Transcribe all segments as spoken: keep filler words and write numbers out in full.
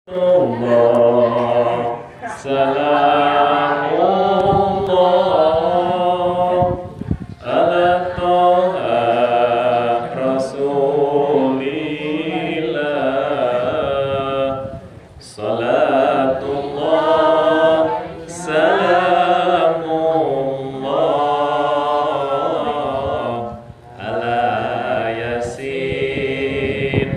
Allah salamullah ala toha rasulillah salatullah salamullah ala yasin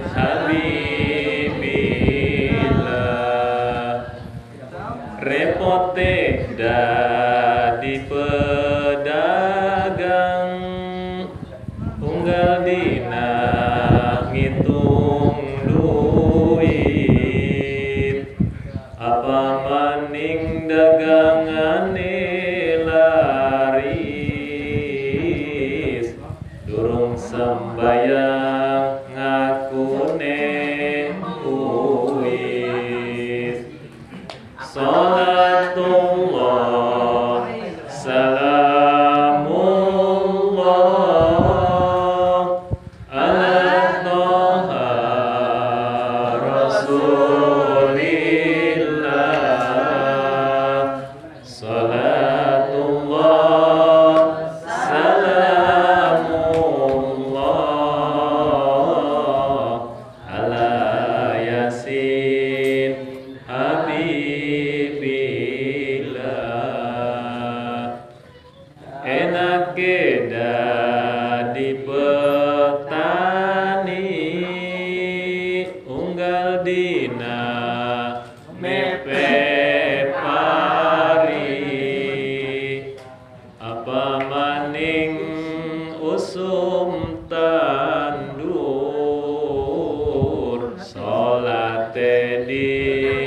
habibillah repote dadi pedagang unggal dina ngitung duit apa maning dagangane laris durung sembayang ngakune uis salatullah salamullah ala toha rasulillah salatullah salamullah ala yasin habibillah enak dadi petani unggal dina mepe pari apa maning usum tandur salate di